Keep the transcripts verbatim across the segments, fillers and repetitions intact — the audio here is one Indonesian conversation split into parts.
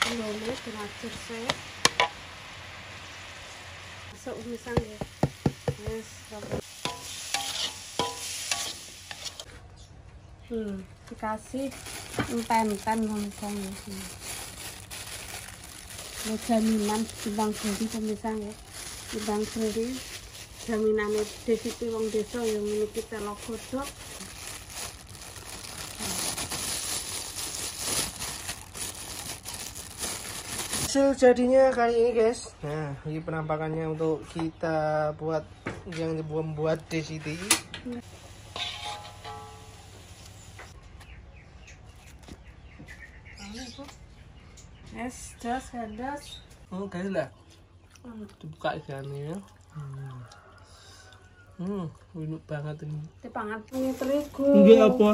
Lole diracur sih. Masuk misang ya. Yes, hmm, dikasih enten-enten misang ya. Hmm. Jaminan timbang beli pemisang ya. Timbang beli jaminannya desiti wong desa yang memiliki telok godok. Hasil jadinya kali ini guys. Nah, ini penampakannya untuk kita buat yang membuat desiti. Es jos kandas. Oh guys lah. Dibuka ikannya. Hmm, hmm enak banget ini. Dipangan punya terigu. Enggak apa.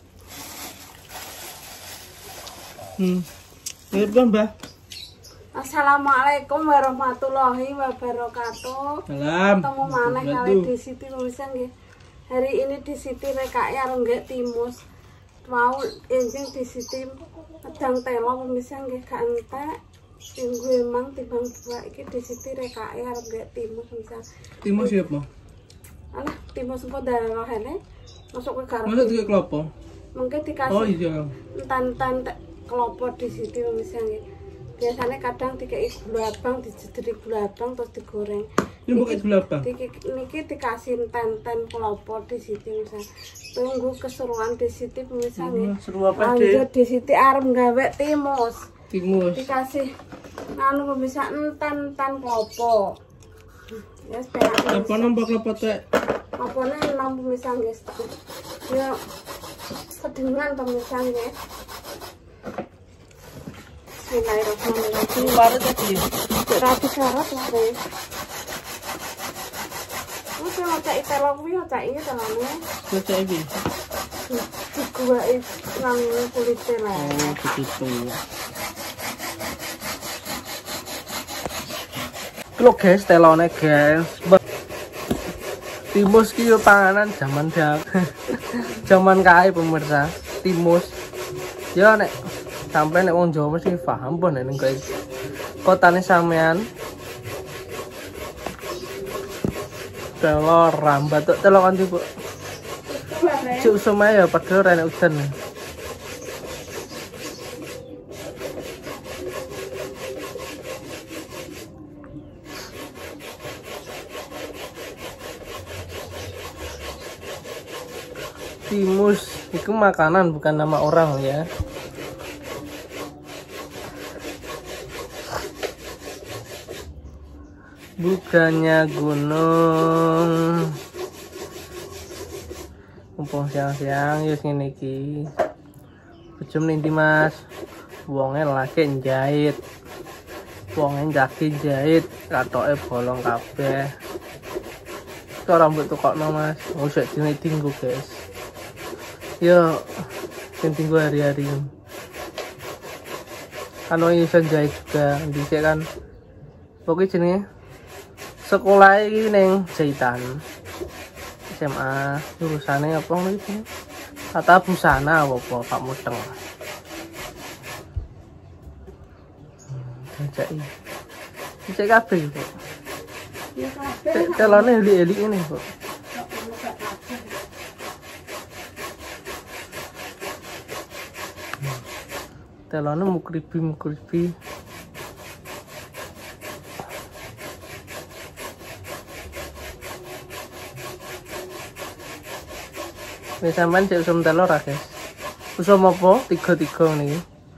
Hmm. Ini Mbak. Assalamualaikum warahmatullahi wabarakatuh. Salam. Ketemu maneh kali di Siti pemirsa nggih. Hari ini di Siti rekake areng nggih timus. Mau enjing di Siti pedang telo pemirsa nggih gak entek. Minggu emang timbang dua iki di Siti rekake areng nggih timus pemirsa. Timus siapa? Alah, timus engko darah rene masuk ke garpu. Masuk ke klopo. Mungkin dikasih. Oh iya. Entan-entan klopo di Siti pemirsa nggih. Biasanya kadang dikei gula abang, dijedri gula abang terus digoreng. Ini bukan gula abang. Niki dikasih ten-ten klopo di Siti misal. Tunggu keseruan di Siti pemirsa nggih. Seru apa deh? Lanjut di Siti arep gawe timus. Timus. Dikasih anu pemirsa enten-enten klopo. Ya seperak. Apa nampak klopo teh? Apane enam pemirsa nggih. Ya sedengan pemirsa nggih. Bismillahirrahmanirrahim. Baru tadi. Rapi syarat lah deh. Lu sih ngocak telok wi ngocak ini teloknya. Ngocak ini. Diguai nang kulitnya lah. Oh begitu. Lo guys, telone guys. Timus ki yo panganan zaman dak. Zaman kae pemirsa. Timus. Yo nek sampai nek wong Jawa mesti paham pun nek guys. Kotane sampean. Telur rambat tok telur kan Bu. Cuk semaya padahal nek udan. Timus itu makanan bukan nama orang ya. Bukannya gunung. Mumpung siang-siang yus ngene iki. Ujum ning Mas. Wonge lagi njahit. Wonge jaki jahit, katoke bolong kabeh. Kok rambut tukokno Mas. Usah ditinggu guys. Yo, sing tinggu hari-hari. Kan wong iso jahit juga, dhisik kan. Pokoke jenenge sekolah ini neng jahitan S M A jurusannya apa nih? Kata busana apa Pak Muteng. Cek ini, cek kabeh kok. Telone elik-elik ini kok. Telone mukribi-mukribi. Ini sampean cek usum telur ah guys. Usum apa? Tiga-tiga nih.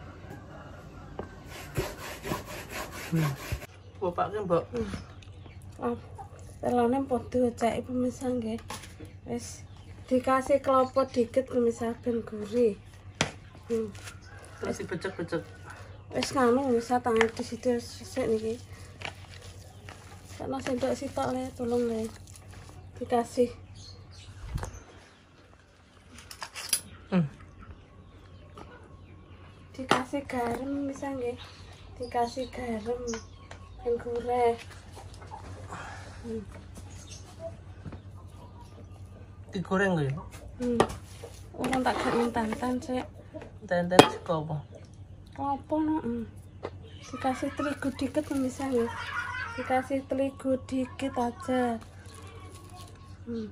Hmm. Bapaknya mbak. Hmm. Oh, telurnya podo cek pemirsa nggih. Wis dikasih klopo dikit pemirsa ben gurih. Hmm. Masih becek-becek. Wis nganu pemirsa tangan di situ sik niki. Karena sendok sitok le tolong le. Dikasih Hmm. dikasih garam bisa nggih, dikasih garam yang gurih. Hmm. Digoreng gak ya? Hmm. Orang tak gak mintan-tan sih. Tenten sego apa? Apa no? Hmm. Dikasih terigu dikit pemirsa ya. Dikasih terigu dikit aja. Hmm.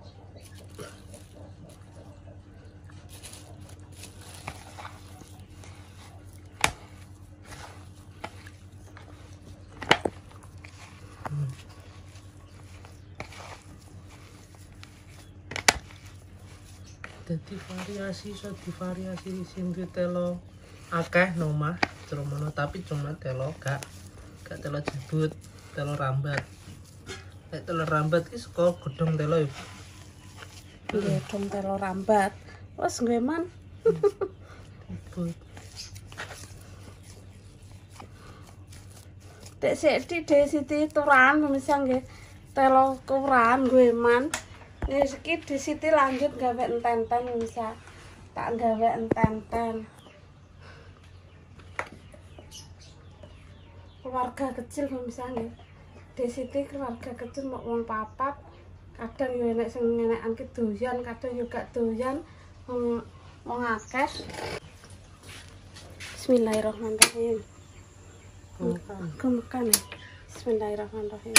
Jadi variasi so di variasi di sini telo akeh nomah ceromono tapi cuma telo gak gak telo jebut telo rambat. Nek telo rambat ki saka godhong telo ya. Iya, dong telo rambat. Wes gue man. Dek sik di Siti turan pemirsa nggih. Telo kuran gue man. Wis iki di Siti lanjut gawe enten-enten pemirsa. Tak gawe enten-enten. Keluarga kecil pemirsa nggih. Di Siti keluarga kecil mau wong papat. Kadang yo enek sing enekan ki doyan, kadang yo gak doyan. Wong wong akeh. Bismillahirrahmanirrahim. Kemekan ya. Bismillahirrahmanirrahim.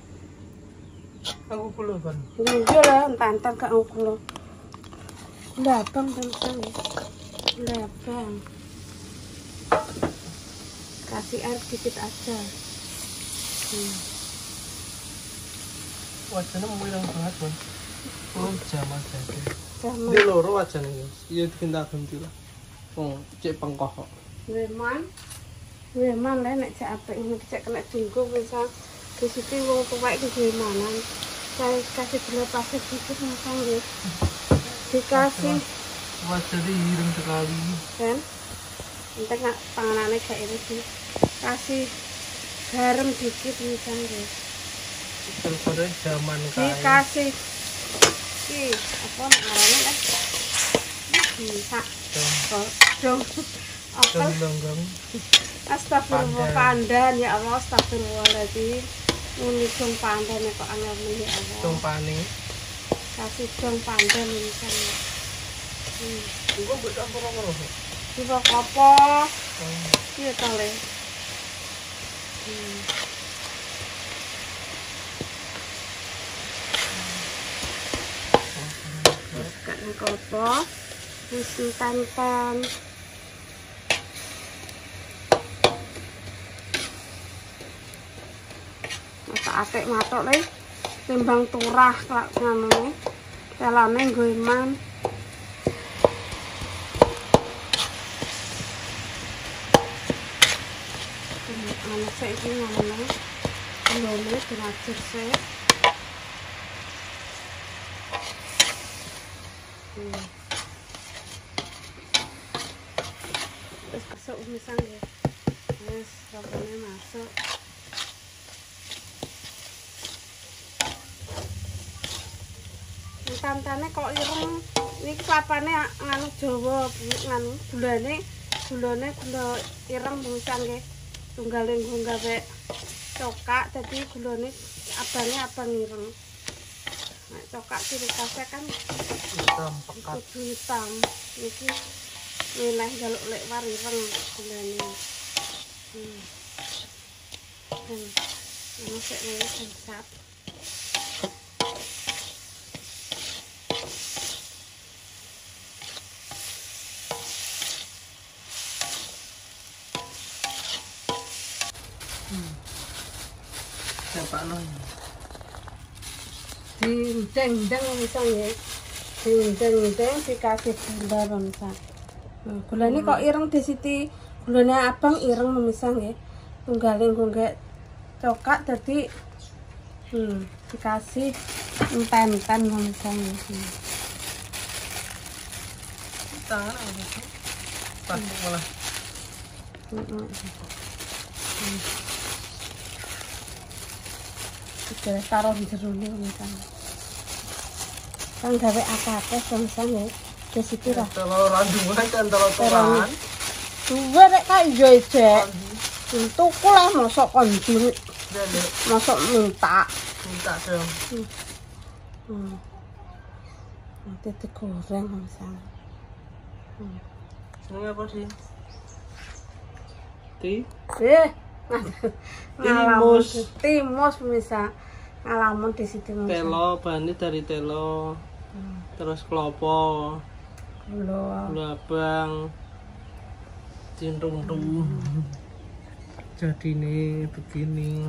Aku kulo kan. Yo lah entar-entar gak kulo. Labang pemirsa nggih. Labang. Kasih air dikit aja. Hmm. Wajahnya mewirang banget kan. Oh jaman jadi. Jaman. Dia loro wajahnya ya. Iya dikinta ganti lah. Oh cek pengkoh kok. Weman. Weman lah nek cek apik ngene cek kena dinggo bisa di Siti wong tuwek iki gimana. Saya kasih gula pasir dikit masang nggih. Dikasih wajahnya ireng sekali. kan. Entek nak panganane kayak ini sih. Kasih garam dikit misal nggih. Terus zaman kaya. Dikasih ki apa namanya kan? Bisa. Dong. Dong. Apa? Dong. Astagfirullah pandan ya Allah, astagfirullahaladzim. Ini dong pandan ya kok angel ya Allah. Dong paning. Kasih dong pandan misalnya. Hmm. Juga buat apa-apa. Juga apa? Iya tole. Hmm. Gak apa? Wis tantan. Atik matok le timbang turah kak nganune telane goeman ana saiki nganune lone dirajur sik wis kesuk misang ya wis sabune masuk. Tantane kok ireng niki klapane nganu Jawa nganu gulane gulane gula ireng busan nggih tunggal nggo gawe cokak dadi gulane abange abang ireng. Nek cokak ciri khasnya kan hitam pekat hitam niki milih jaluk lek war ireng gulane. Hmm. Dan ana sik ngene sensat. Siapa no? Dindeng-deng misalnya, dindeng-deng dikasih gula misal. Nah, gula ini kok ireng di Siti, gulanya abang ireng misalnya, tunggalin gue cokak jadi hmm, dikasih enten-enten misalnya. Hmm. Tangan apa sih? Pas malah. Hmm. Hmm. Sudah taruh di jeruni misalnya. Kan gawe akeh misalnya di Siti lah. Kalau randuan kan kalau tuan. Dua rek kan yo cek. Tuku lah mosok kondi. Mosok minta. Minta dong. Hmm. Nanti digoreng misalnya. Hmm. Ini apa sih? Ti. Eh, Timus. Timus pemirsa. Ngalamun di situ Telo, bahannya dari telo. Hmm. Terus klopo. Gula. Gula abang. Cintung tung. Hmm. Jadi ini begini.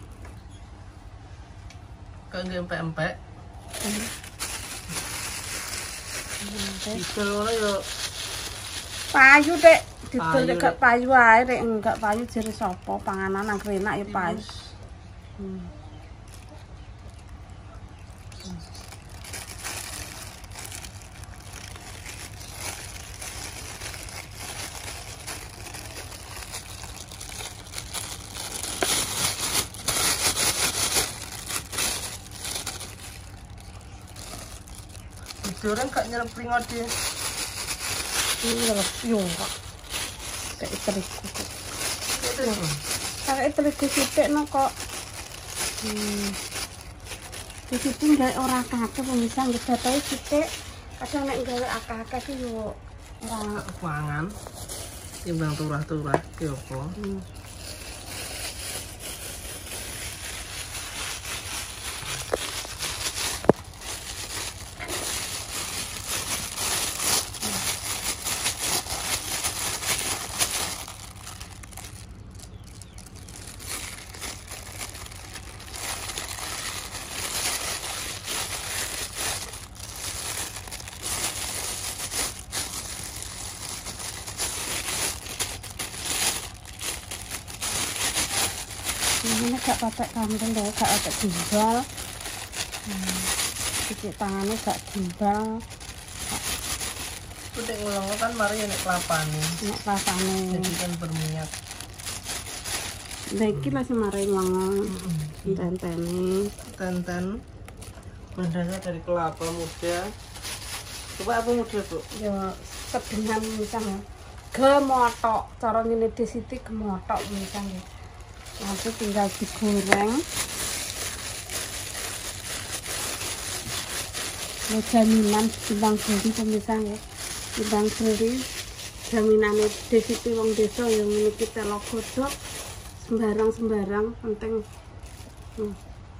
Kagak empek-empek. Hmm. Didol ngono yo. Payu dek, didol nek gak payu ae, nek enggak payu jere sapa panganan nang enak ya payu. Hmm. Digoreng gak nyerep pringot dia. Nyerep yo kok. Kayak terigu. Kayak terigu sithik no kok. Hmm. Di situ nggak ora kakek pemirsa nggak tahu sithik. Kadang nek gawe akeh-akeh ki yo ora pangan. Timbang turah-turah ki opo. Hmm. ini gak pakai kambing deh, gak pakai gimbal. Hmm. Cuci tangannya gak gimbal. Itu nek ngulangnya kan mari nek kelapane. Nek kelapane. Jadi kan berminyak. Lah iki lah sing mari ngulangnya. Tenteni. Tenten. Bahannya dari kelapa muda. Coba apa muda, Bu? Ya sedengan misalnya. Gemotok. Cara ngene di siti gemotok misalnya. Nanti tinggal digoreng. Ini jaminan timbang beli pemirsa ya. Timbang beli jaminannya di situ wong desa yang memiliki telo godhog sembarang-sembarang penting. Hmm.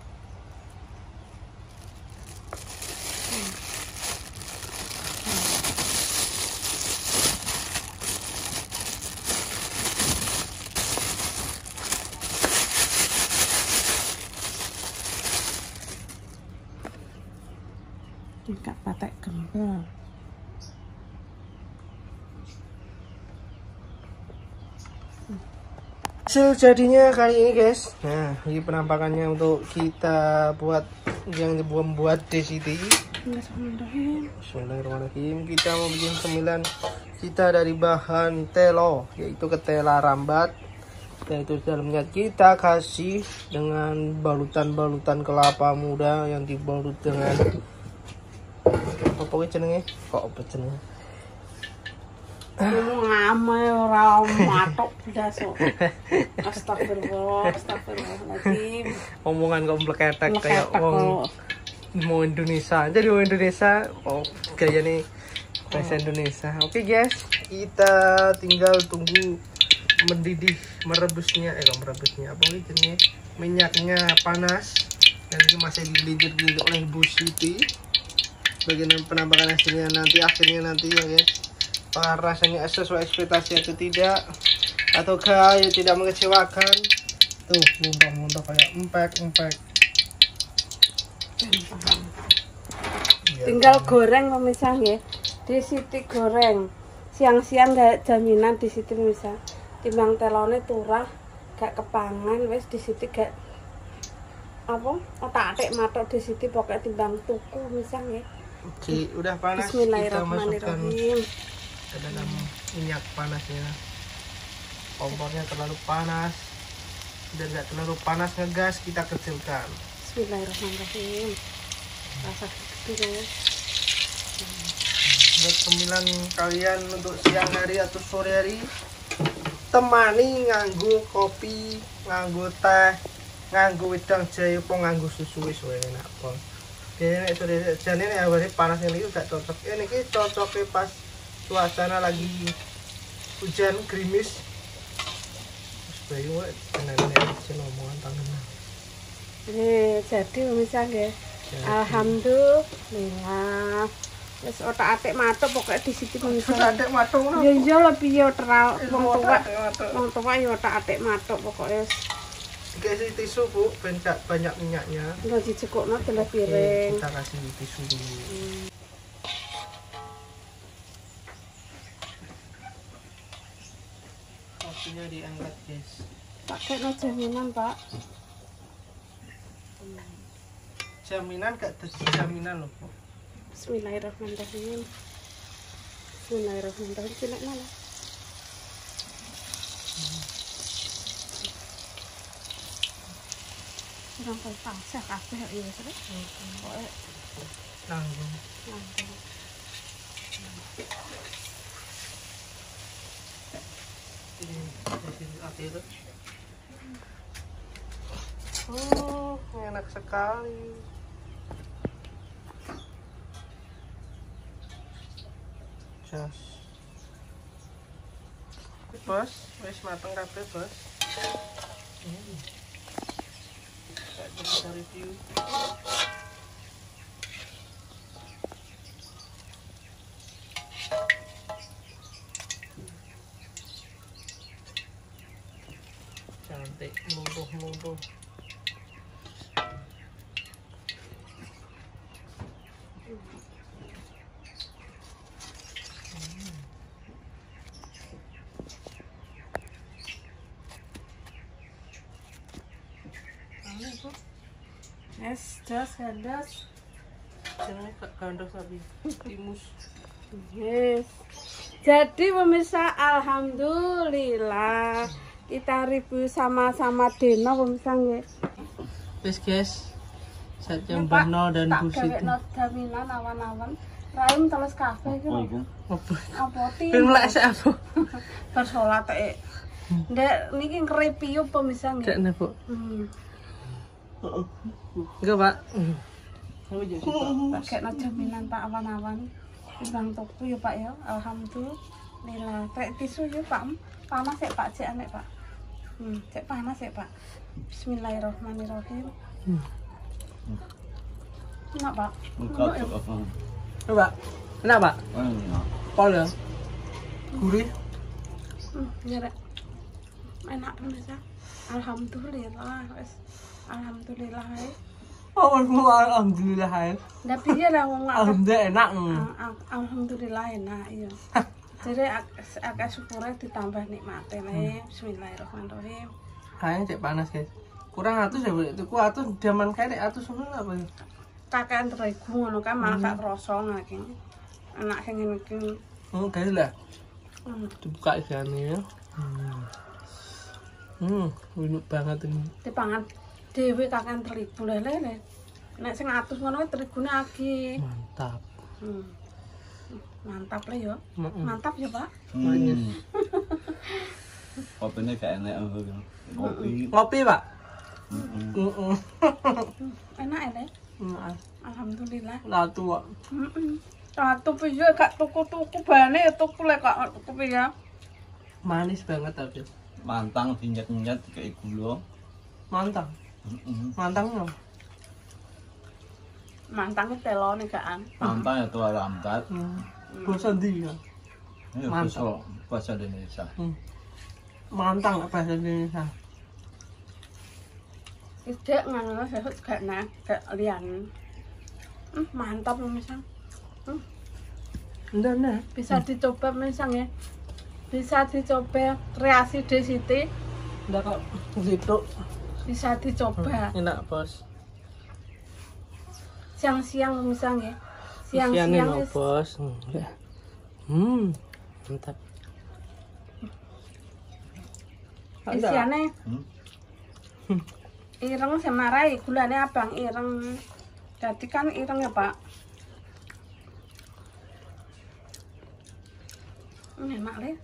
Tidak pakai gembel. Hasil jadinya kali ini guys. Nah, ini penampakannya untuk kita buat yang membuat desiti. Bismillahirrahmanirrahim. Kita mau bikin cemilan kita dari bahan telo, yaitu ketela rambat. Dan itu dalamnya kita kasih dengan balutan-balutan kelapa muda yang dibalut dengan apa jenenge? Kok apa jenenge? Ngame ora matok blas. Astagfirullah, astagfirullahaladzim. Omongan kok mleketek kayak wong mau Indonesia. Jadi mau Indonesia, oh gaya nih bahasa Indonesia. Oke guys, kita tinggal tunggu mendidih, merebusnya, eh merebusnya apa ini? Minyaknya panas dan ini masih dilinjit-linjit oleh Bu Siti. Bagian penampakan hasilnya nanti akhirnya nanti ya guys, apakah rasanya sesuai ekspektasi atau tidak, ataukah ya tidak mengecewakan. Tuh muntah-muntah kayak empek-empek. Tinggal goreng pemirsa ya. Di Siti goreng siang-siang gak jaminan di Siti pemirsa. Timbang telone turah gak kepangan wis di Siti gak apa otak-atik matok di Siti pokoknya timbang tuku pemirsa ya. Oke, udah panas, kita masukkan ke dalam minyak panasnya. Kompornya terlalu panas, dan nggak terlalu panas ngegas, kita kecilkan. Bismillahirrahmanirrahim. Rasa gitu ya. Buat cemilan kalian untuk siang hari atau sore hari, temani nganggo kopi, nganggo teh, nganggo wedang jahe, apa nganggo susu wis enak apa. Jadi ini jane ini awalnya panas ini gak cocok. Ini ki cocoknya pas suasana lagi hujan gerimis. Bayu benar-benar izin omongan tangan. Eh, jadi pemirsa nggih. Alhamdulillah. Wis otak-atik matuk pokoke disiti pemirsa. Otak-atik matuk ngono. Ya iya lah piye teral wong tuwa. Wong tuwa ya otak-atik matuk pokoke wis. Dikasih tisu, Bu, ben gak banyak minyaknya. Enggak dicekukno dalam piring. Kita kasih tisu dulu. Hmm. Kopinya diangkat, guys. Pakai no jaminan, Pak. Jaminan gak terjadi jaminan loh, Bu. Bismillahirrahmanirrahim. Bismillahirrahmanirrahim. Cilek malah. Kurang kau pasah kabeh ya wis rek. Pokoke Nanggung. langsung. Ini jadi akhir. Oh, enak sekali. Jos. Bos, wis mateng kabeh, Bos. Hmm. Kita review. Cantik, melumpuh-melumpuh. Es das gandas. Jenenge gandos tapi timus. Yes. Jadi pemirsa, alhamdulillah kita review sama-sama Deno pemirsa nggih. Wis guys. Saja Mbahno dan Bu Siti. Tak gawekno jaminan awan-awan. Raim teles kabeh iki. Apa? Apa ti? Ben melek sik apa? Bar salat e. Ndek niki ngreview pemirsa nggih. Dekne, Bu. Hmm. Enggak, Pak. Pakai no jaminan Pak awan-awan. Bang tuku ya Pak ya. Alhamdulillah. Kayak tisu ya Pak. Panas ya Pak, cek anek Pak. Hmm, cek panas ya Pak. Bismillahirrahmanirrahim. Hmm. Enak Pak. Enggak Enak, ya? apa. Coba. Enak, Pak? Enak. Pol ya. Gurih. Hmm, nyerek. Enak pemirsa. Alhamdulillah. Wes. Alhamdulillah. Ya. Oh, alhamdulillah ya. Ndak piye lah wong akeh. Alhamdulillah enak. Al- al- Alhamdulillah enak iya. Jadi ak- agak syukurnya ditambah nikmate nih. Bismillahirrahmanirrahim. Kayaknya cek panas, guys. Kurang atus ya, Bu. Itu ku atus zaman kayak atus ngono apa ya? Kakean terigu ngono kan malah gak krasa ngene. Enak sing ngene iki. Hmm, guys lah. Hmm. Dibuka ikannya ya. Hmm. Hmm, enak banget ini. Dipangan dhewe kakean terigu lele. Nek sing atus ngono kuwi terigune akeh. Mantap. Hmm. Mantap lah ya. Mm-mm. Mantap ya, Pak. Manis. Kopinya gak enak apa gitu. Kopi. Ngopi, Pak? Mm-mm. Heeh. Enak ya, Le? Heeh. Alhamdulillah. Latu kok. Heeh. Satu piye gak tuku-tuku bane ya tuku lek kok tuku piye. Manis banget tapi. Mantang dinyet-nyet kayak gula. Mantap. Mm-mm. Mantang no. Mantangnya telone kan. Mantang ya tuh lambat. Hmm. Bosan di ya. Ini Mantap. bahasa bahasa Indonesia. Hmm. Mantang apa bahasa Indonesia? Tidak ngono sesuk gak nah, gak lian. Hmm, mantap misang. Hmm, Enggak, enggak. bisa dicoba misang ya. Bisa dicoba kreasi di Siti, Enggak kok. Gitu. bisa dicoba. Enak, Bos. Siang-siang misang ya. Siang Siang-siang no, wis Bos. Enggak. Hmm. Mantap. isiane Hmm? ireng semarai, gulane abang ireng. Jadi kan ireng ya, Pak. Hmm, enak le.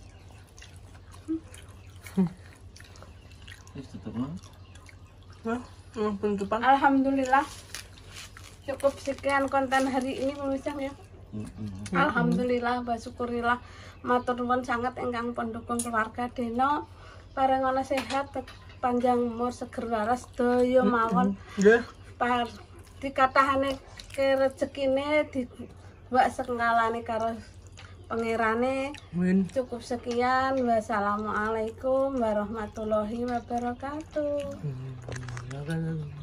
Terus tutupnya. Nah, hmm, penutupan. Alhamdulillah. Cukup sekian konten hari ini pemirsa ya. Mm-mm. Alhamdulillah, bersyukurillah, matur nuwun sangat ingkang pendukung keluarga Deno parengono sehat, panjang umur, seger waras daya mawon. Nggih. Par dikatahane ke rezekine di wak sengkalane karo pangerane. Amin. Cukup sekian. Wassalamualaikum warahmatullahi wabarakatuh. Hmm, ya kan.